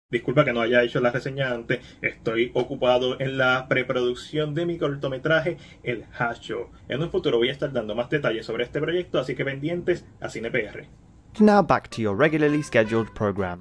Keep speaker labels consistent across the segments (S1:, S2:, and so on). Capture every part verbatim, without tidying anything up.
S1: Disculpa que no haya hecho la reseña antes, estoy ocupado en la preproducción de mi cortometraje El Hash Show. En un futuro voy a estar dando más detalles sobre este proyecto, así que pendientes a Cine P R.
S2: Now back to your regularly scheduled program.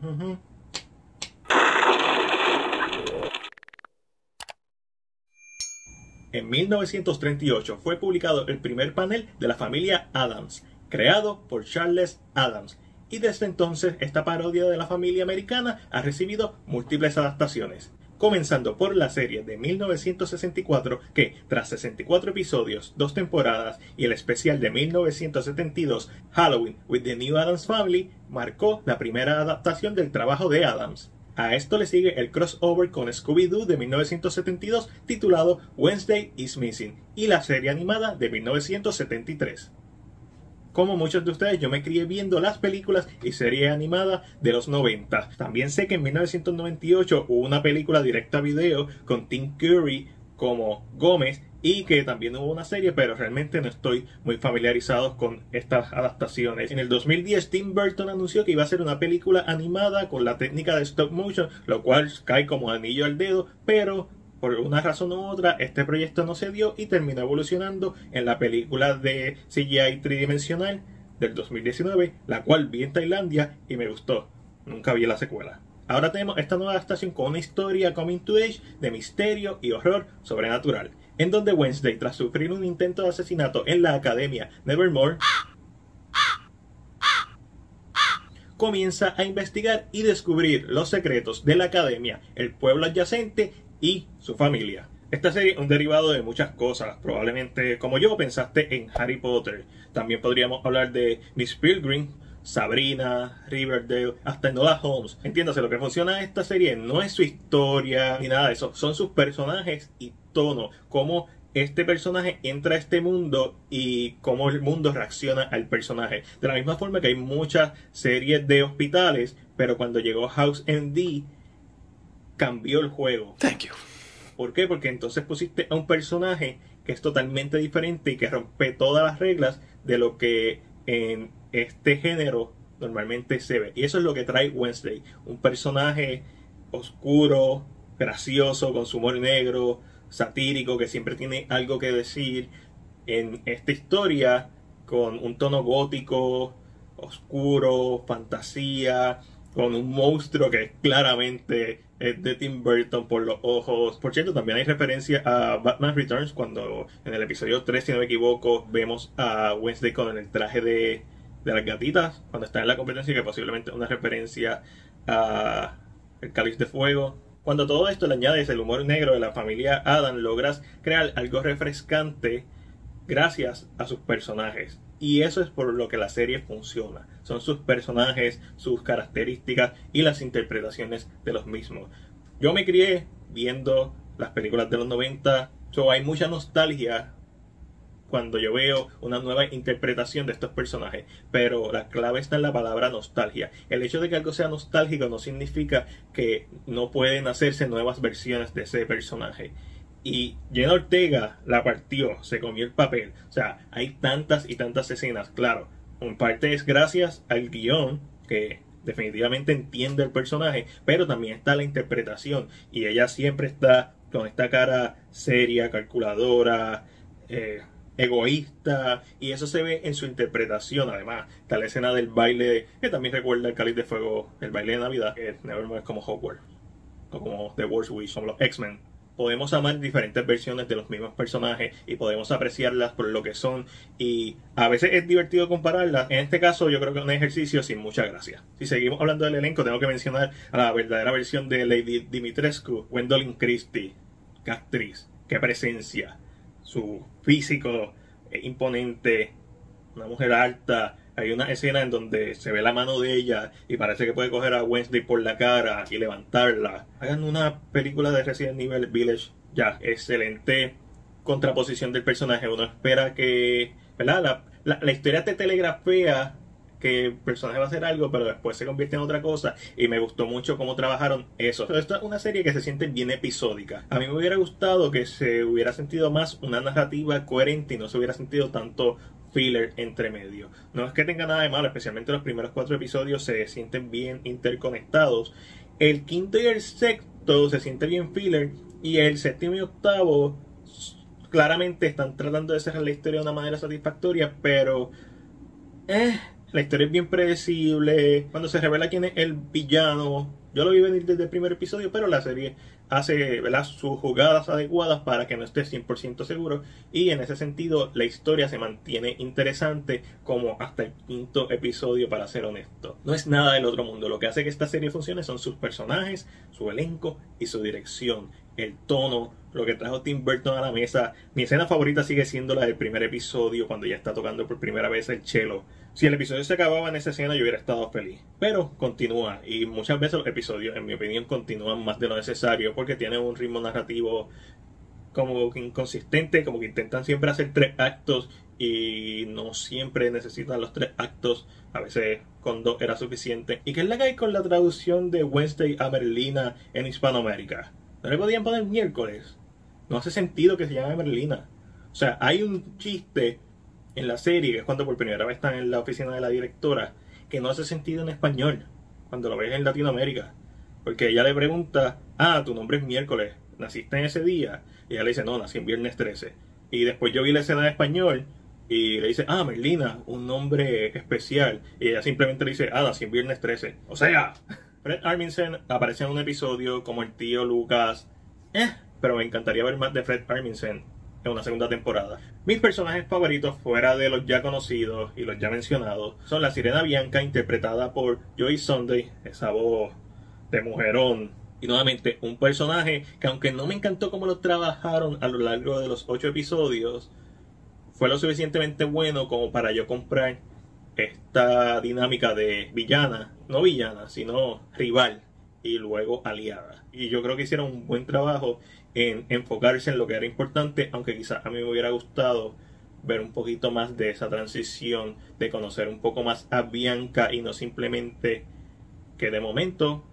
S1: En mil novecientos treinta y ocho fue publicado el primer panel de la familia Addams, creado por Charles Addams, y desde entonces esta parodia de la familia americana ha recibido múltiples adaptaciones, comenzando por la serie de mil novecientos sesenta y cuatro que, tras sesenta y cuatro episodios, dos temporadas y el especial de mil novecientos setenta y dos, Halloween with the New Addams Family, marcó la primera adaptación del trabajo de Addams. A esto le sigue el crossover con Scooby-Doo de mil novecientos setenta y dos titulado Wednesday is Missing y la serie animada de mil novecientos setenta y tres. Como muchos de ustedes, yo me crié viendo las películas y series animadas de los noventa. También sé que en mil novecientos noventa y ocho hubo una película directa a video con Tim Curry como Gómez y que también hubo una serie, pero realmente no estoy muy familiarizado con estas adaptaciones. En el dos mil diez, Tim Burton anunció que iba a hacer una película animada con la técnica de stop motion, lo cual cae como anillo al dedo, pero por una razón u otra, este proyecto no se dio y terminó evolucionando en la película de C G I tridimensional del dos mil diecinueve, la cual vi en Tailandia y me gustó. Nunca vi la secuela. Ahora tenemos esta nueva adaptación con una historia coming to age de misterio y horror sobrenatural, en donde Wednesday, tras sufrir un intento de asesinato en la Academia Nevermore, comienza a investigar y descubrir los secretos de la Academia, el pueblo adyacente y su familia. Esta serie es un derivado de muchas cosas. Probablemente, como yo, pensaste en Harry Potter. También podríamos hablar de Miss Pilgrim, Sabrina, Riverdale, hasta Enola Holmes. Entiéndase, lo que funciona en esta serie no es su historia ni nada de eso. Son sus personajes y tono. Cómo este personaje entra a este mundo y cómo el mundo reacciona al personaje. De la misma forma que hay muchas series de hospitales, pero cuando llegó House M D cambió el juego.
S3: Thank you.
S1: ¿Por qué? Porque entonces pusiste a un personaje que es totalmente diferente y que rompe todas las reglas de lo que en este género normalmente se ve. Y eso es lo que trae Wednesday. Un personaje oscuro, gracioso, con su humor negro, satírico, que siempre tiene algo que decir en esta historia, con un tono gótico, oscuro, fantasía, con un monstruo que claramente es de Tim Burton por los ojos. Por cierto, también hay referencia a Batman Returns, cuando en el episodio tres, si no me equivoco, vemos a Wednesday con el traje de, de las gatitas, cuando está en la competencia, que posiblemente es una referencia a El Cáliz de Fuego. Cuando todo esto le añades el humor negro de la familia Adam, logras crear algo refrescante gracias a sus personajes. Y eso es por lo que la serie funciona. Son sus personajes, sus características y las interpretaciones de los mismos. Yo me crié viendo las películas de los noventa, so hay mucha nostalgia cuando yo veo una nueva interpretación de estos personajes. Pero la clave está en la palabra nostalgia. El hecho de que algo sea nostálgico no significa que no pueden hacerse nuevas versiones de ese personaje. Y Jenna Ortega la partió, se comió el papel. O sea, hay tantas y tantas escenas. Claro, en parte es gracias al guión, que definitivamente entiende el personaje, pero también está la interpretación. Y ella siempre está con esta cara seria, calculadora, eh, egoísta, y eso se ve en su interpretación. Además, está la escena del baile, que también recuerda el Cáliz de Fuego, el baile de Navidad, que Nevermore es como Hogwarts, o como The Worst Witch, como los X-Men. Podemos amar diferentes versiones de los mismos personajes y podemos apreciarlas por lo que son, y a veces es divertido compararlas. En este caso yo creo que es un ejercicio sin mucha gracia. Si seguimos hablando del elenco, tengo que mencionar a la verdadera versión de Lady Dimitrescu, Gwendoline Christie. Qué actriz, qué presencia, su físico es imponente, una mujer alta. Hay una escena en donde se ve la mano de ella y parece que puede coger a Wednesday por la cara y levantarla. Hagan una película de Resident Evil Village ya. Excelente contraposición del personaje. Uno espera que, ¿verdad? La, la, la historia te telegrafea que el personaje va a hacer algo, pero después se convierte en otra cosa, y me gustó mucho cómo trabajaron eso. Pero esta es una serie que se siente bien episódica. A mí me hubiera gustado que se hubiera sentido más una narrativa coherente y no se hubiera sentido tanto filler entre medio. No es que tenga nada de malo, especialmente los primeros cuatro episodios se sienten bien interconectados. El quinto y el sexto se siente bien filler, y el séptimo y octavo claramente están tratando de cerrar la historia de una manera satisfactoria, pero eh, la historia es bien predecible. Cuando se revela quién es el villano, yo lo vi venir desde el primer episodio, pero la serie hace, ¿verdad?, sus jugadas adecuadas para que no esté cien por ciento seguro, y en ese sentido la historia se mantiene interesante como hasta el quinto episodio, para ser honesto. No es nada del otro mundo. Lo que hace que esta serie funcione son sus personajes, su elenco y su dirección, el tono, lo que trajo Tim Burton a la mesa. Mi escena favorita sigue siendo la del primer episodio, cuando ya está tocando por primera vez el cello. Si el episodio se acababa en esa escena, yo hubiera estado feliz, pero continúa, y muchas veces los episodios, en mi opinión, continúan más de lo necesario, porque tienen un ritmo narrativo como que inconsistente, como que intentan siempre hacer tres actos y no siempre necesitan los tres actos. A veces con dos era suficiente. ¿Y qué es la que hay con la traducción de Wednesday a Merlina en Hispanoamérica? ¿No le podían poner miércoles? No hace sentido que se llame Merlina. O sea, hay un chiste en la serie, que es cuando por primera vez están en la oficina de la directora, que no hace sentido en español cuando lo ves en Latinoamérica, porque ella le pregunta: ah, tu nombre es miércoles, ¿naciste en ese día? Y ella le dice: no, nací en viernes trece. Y después yo vi la escena en español y le dice: ah, Merlina, un nombre especial. Y ella simplemente le dice: ah, nací en viernes trece. O sea, Fred Armisen aparece en un episodio como el tío Lucas, eh, pero me encantaría ver más de Fred Armisen en una segunda temporada. Mis personajes favoritos, fuera de los ya conocidos y los ya mencionados, son la Sirena Bianca, interpretada por Joy Sunday, esa voz de mujerón. Y nuevamente, un personaje que, aunque no me encantó cómo lo trabajaron a lo largo de los ocho episodios, fue lo suficientemente bueno como para yo comprar esta dinámica de villana, no villana, sino rival, y luego aliada. Y yo creo que hicieron un buen trabajo en enfocarse en lo que era importante, aunque quizás a mí me hubiera gustado ver un poquito más de esa transición, de conocer un poco más a Bianca, y no simplemente que de momento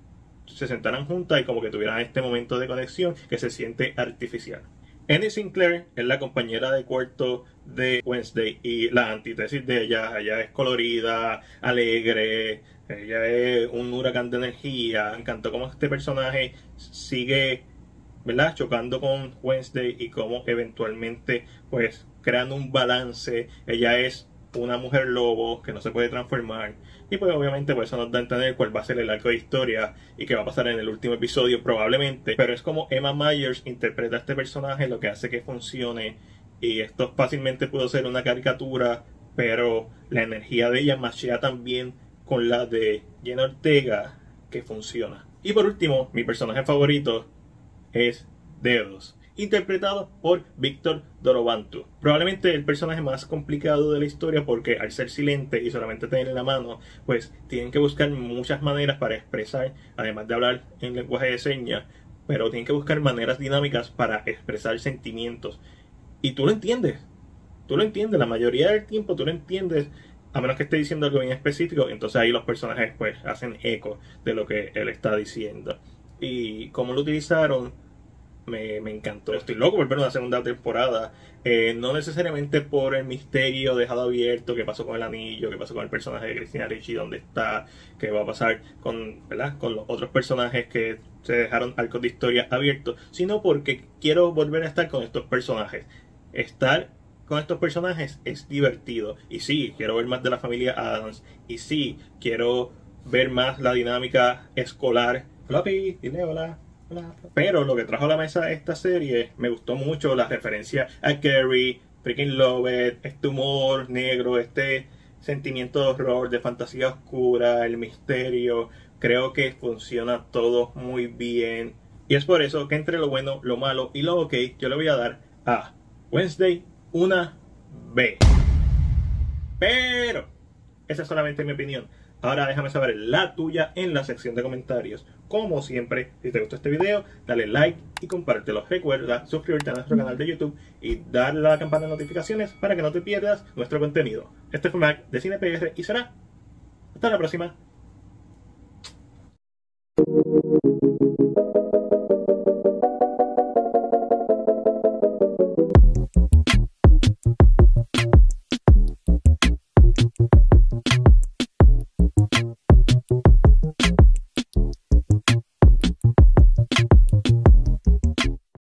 S1: se sentaran juntas y como que tuvieran este momento de conexión que se siente artificial. Annie Sinclair es la compañera de cuarto de Wednesday, y la antítesis de ella. Ella es colorida, alegre, ella es un huracán de energía. Me encantó cómo este personaje sigue, ¿verdad?, chocando con Wednesday, y cómo eventualmente pues creando un balance. Ella es una mujer lobo que no se puede transformar, y pues obviamente pues eso nos da a entender cuál va a ser el arco de historia y qué va a pasar en el último episodio probablemente, pero es como Emma Myers interpreta a este personaje lo que hace que funcione. Y esto fácilmente pudo ser una caricatura, pero la energía de ella machea también con la de Jenna Ortega, que funciona. Y por último, mi personaje favorito es Dedos, interpretado por Víctor Dorobantu. Probablemente el personaje más complicado de la historia, porque al ser silente y solamente tener en la mano, pues tienen que buscar muchas maneras para expresar, además de hablar en lenguaje de señas, pero tienen que buscar maneras dinámicas para expresar sentimientos. Y tú lo entiendes, tú lo entiendes, la mayoría del tiempo tú lo entiendes, a menos que esté diciendo algo bien específico. Entonces ahí los personajes pues hacen eco de lo que él está diciendo. Y como lo utilizaron, Me, me encantó. Estoy loco por ver una segunda temporada. Eh, no necesariamente por el misterio dejado abierto, qué pasó con el anillo, qué pasó con el personaje de Christina Ricci, dónde está, qué va a pasar con, ¿verdad?, con los otros personajes que se dejaron arcos de historia abiertos, sino porque quiero volver a estar con estos personajes. Estar con estos personajes es divertido. Y sí, quiero ver más de la familia Addams. Y sí, quiero ver más la dinámica escolar. Floppy, dile hola. Pero lo que trajo a la mesa esta serie, me gustó mucho la referencia a Carrie, Freaking Love It, este humor negro, este sentimiento de horror, de fantasía oscura, el misterio. Creo que funciona todo muy bien, y es por eso que entre lo bueno, lo malo y lo ok, yo le voy a dar a Wednesday una B. Pero esa es solamente mi opinión. Ahora déjame saber la tuya en la sección de comentarios. Como siempre, si te gustó este video, dale like y compártelo. Recuerda suscribirte a nuestro canal de YouTube y darle a la campana de notificaciones para que no te pierdas nuestro contenido. Este fue Mac de CinePR y será hasta la próxima.